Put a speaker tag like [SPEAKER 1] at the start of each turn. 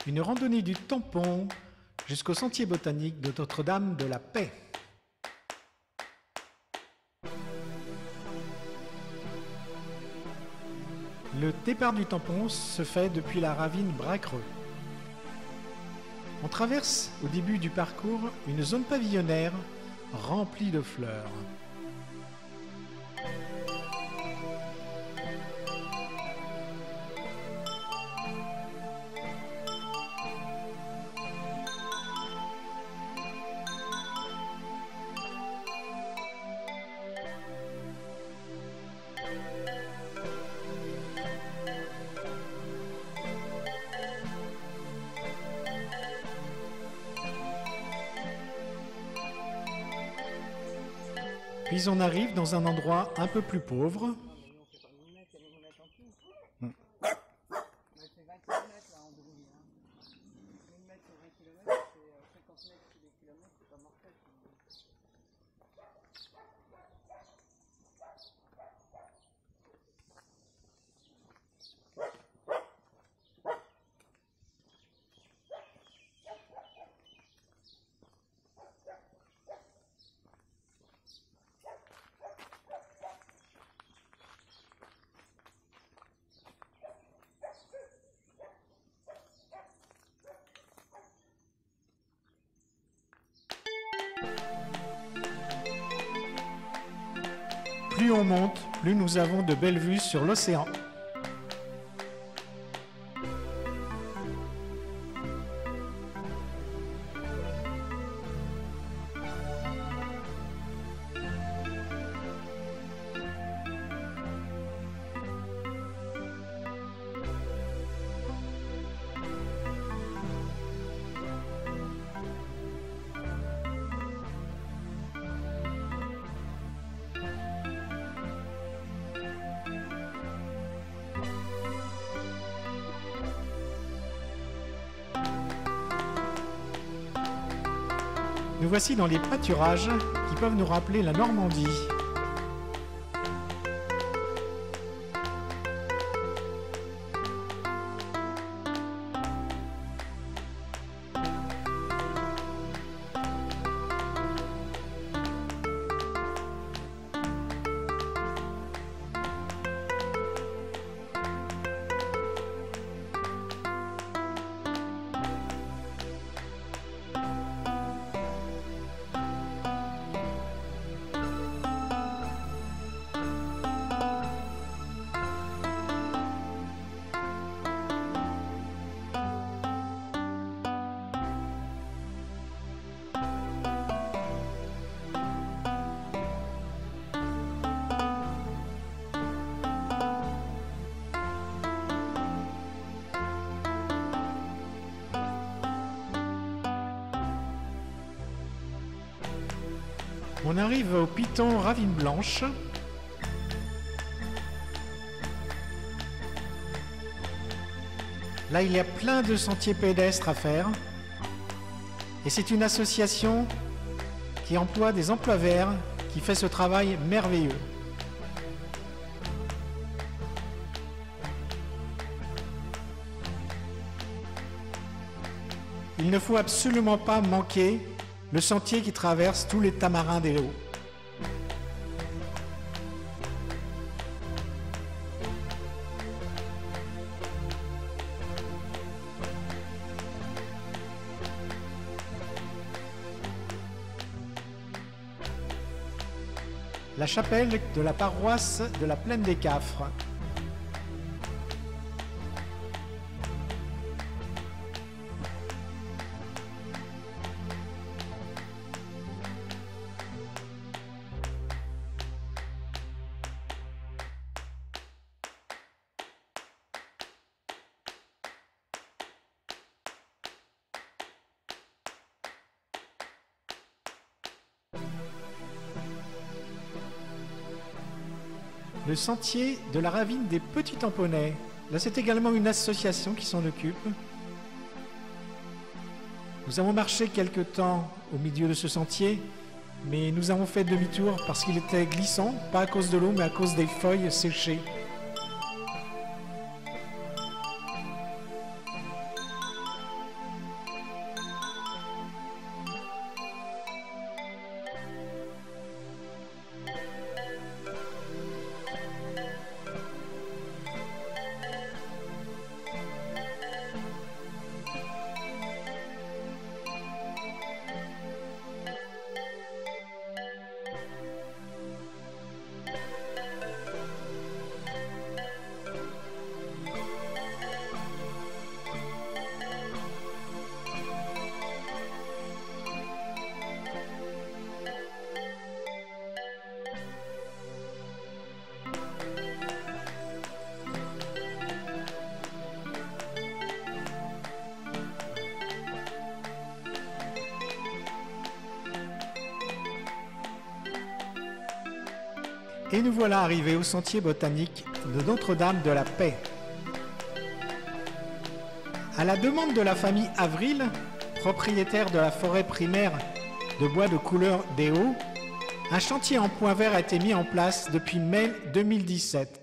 [SPEAKER 1] Une randonnée du Tampon jusqu'au sentier botanique de Notre-Dame de la Paix. Le départ du Tampon se fait depuis la ravine Bracreux. On traverse au début du parcours une zone pavillonnaire remplie de fleurs. Puis on arrive dans un endroit un peu plus pauvre. Plus on monte, plus nous avons de belles vues sur l'océan. Nous voici dans les pâturages qui peuvent nous rappeler la Normandie. On arrive au piton Ravine Blanche. Là, il y a plein de sentiers pédestres à faire. Et c'est une association qui emploie des emplois verts qui fait ce travail merveilleux. Il ne faut absolument pas manquer le sentier qui traverse tous les tamarins des Hauts. La chapelle de la paroisse de la Plaine des Cafres. Le sentier de la ravine des Petits Tamponnais. Là, c'est également une association qui s'en occupe. Nous avons marché quelque temps au milieu de ce sentier, mais nous avons fait demi-tour parce qu'il était glissant, pas à cause de l'eau, mais à cause des feuilles séchées. Et nous voilà arrivés au sentier botanique de Notre-Dame de la Paix. À la demande de la famille Avril, propriétaire de la forêt primaire de bois de couleur des Hauts, un chantier en point vert a été mis en place depuis mai 2017.